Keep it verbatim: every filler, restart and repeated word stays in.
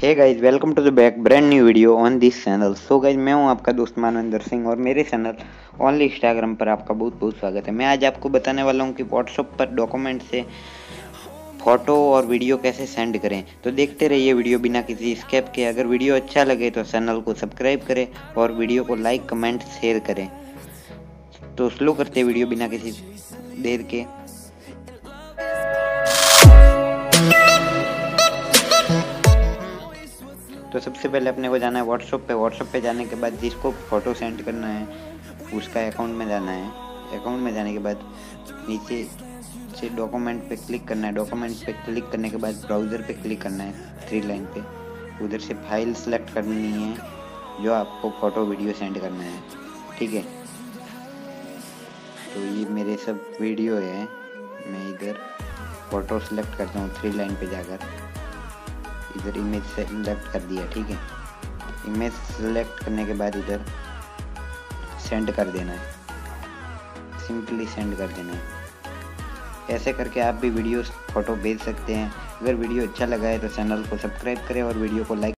Hey guys, welcome to the back brand new video on this channel. So guys, मैं हूं आपका दोस्त मानवेंद्र सिंह और मेरे चैनल ओनली इंस्टाग्राम पर आपका बहुत बहुत स्वागत है। मैं आज आपको बताने वाला हूं कि व्हाट्सएप पर डॉक्यूमेंट से फोटो और वीडियो कैसे सेंड करें। तो देखते रहिए वीडियो बिना किसी स्किप के। अगर वीडियो अच्छा लगे तो चैनल को सब्सक्राइब करें और वीडियो को लाइक कमेंट शेयर करें। तो स्लो करते वीडियो बिना किसी देर के। तो सबसे पहले अपने को जाना है व्हाट्सएप पे। व्हाट्सएप पे जाने के बाद जिसको फ़ोटो सेंड करना है उसका अकाउंट में जाना है। अकाउंट में जाने के बाद नीचे से डॉक्यूमेंट पे क्लिक करना है। डॉक्यूमेंट पे क्लिक करने के बाद ब्राउज़र पे क्लिक करना है, थ्री लाइन पे। उधर से फाइल सेलेक्ट करनी है जो आपको फ़ोटो वीडियो सेंड करना है, ठीक है। तो ये मेरे सब वीडियो है। मैं इधर फ़ोटो सेलेक्ट करता हूँ, थ्री लाइन पे जाकर इधर इमेज सेलेक्ट कर दिया, ठीक है। इमेज सेलेक्ट करने के बाद इधर सेंड कर देना है, सिंपली सेंड कर देना है। ऐसे करके आप भी वीडियो फोटो भेज सकते हैं। अगर वीडियो अच्छा लगा है तो चैनल को सब्सक्राइब करें और वीडियो को लाइक